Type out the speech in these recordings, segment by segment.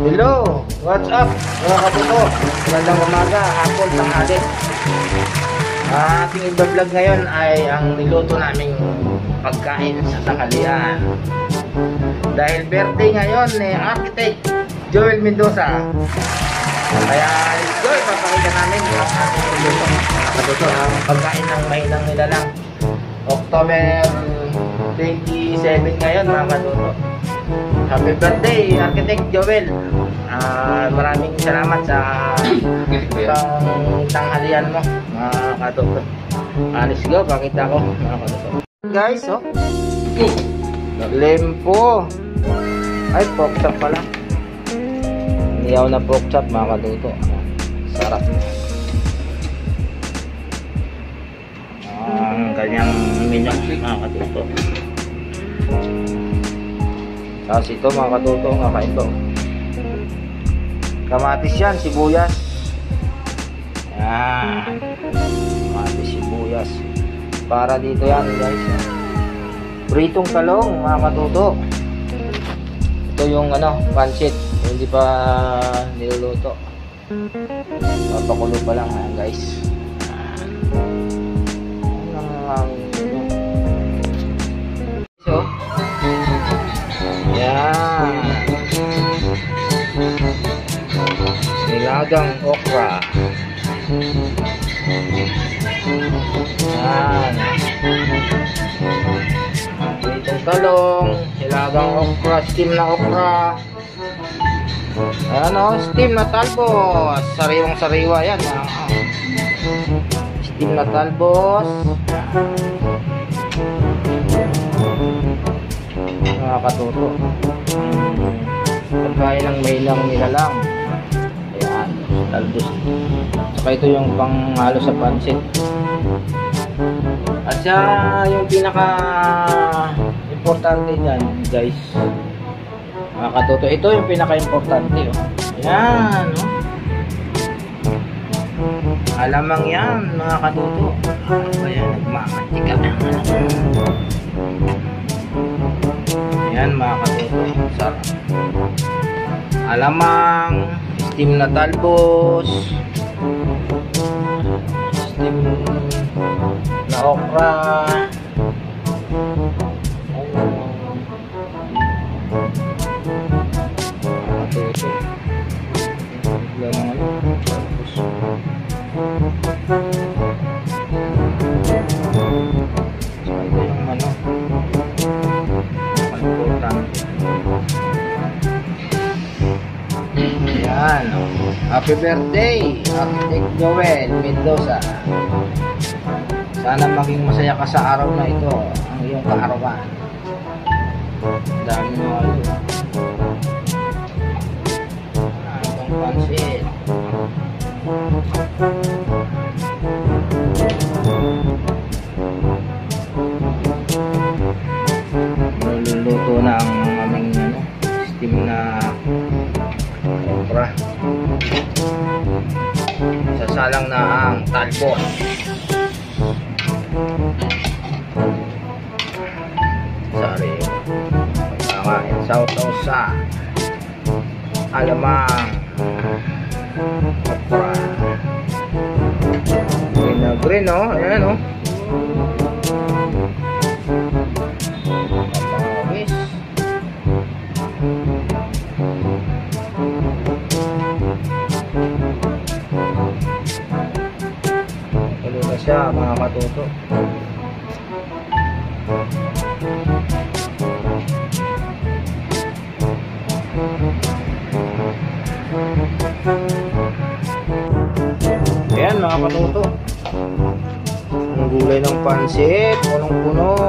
Hello, what's up mga kabuto? Magandang umaga, hapon, tanghali. Ating i-vlog ngayon ay ang niluto naming pagkain sa tanghalian. Dahil birthday ngayon ni Architect Joel Mendoza. Kaya let's go, ipapakita namin ang ating niluto. Kabuto, ang pagkain ng mahinang nilalang. October 27 ngayon mga kabuto. Happy birthday, Architect Joel. Maraming salamat sa tanghalian mo, mga katuto. Let's go, pakita ko, mga katuto. Guys, oh. Lempo. Ay, pork chop pala. Niyaw na pork chop, mga katuto. Sarap. Ang kanyang menu, mga katuto. Tapos ito mga katuto, kakain to. Kamatis yan, sibuyas. Yan. Kamatis, sibuyas. Para dito yan guys. Pritong talong mga katuto. Ito yung pancit. Hindi pa niluluto. Papakulo pa lang yan guys. So, yan. Nilagang okra. Yan. Pritong talong, nilagang okra, steam na okra. Ayan steam na talbos. Sariwang sariwa yan. Steam na talbos. Mga katuto, pagkain ng mailang nilalang. Ayan, talbos. Saka ito yung panghalo sa pancit. At siya yung pinaka importante dyan guys, mga katuto. Ito yung pinaka importante. Ayan, alamang yan mga katuto. Ayan, nagmamantika. Yan mga katuto, sarap. Alamang, steam na talbos, steam na okra. Mga katuto, yan, happy birthday Architect Joel Mendoza. Sana maging masaya ka sa araw na ito, ang iyong kaarawan. Dami mo ang pansit. Niluluto na ang aming steam na okra. Sasalang na ang talbos. Sorry. Pagkakain sausaw sa alamang okra. Green ayan kapawis. Tulo na siya mga katuto. Ayan mga katuto, ang gulay ng pansit, punong-puno.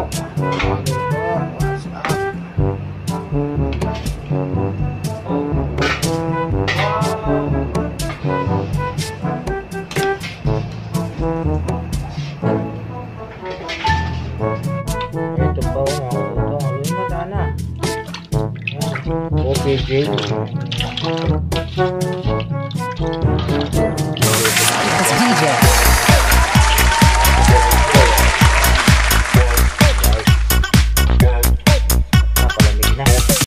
Ito pa mga katuto, ang mata na. Okay, Jake.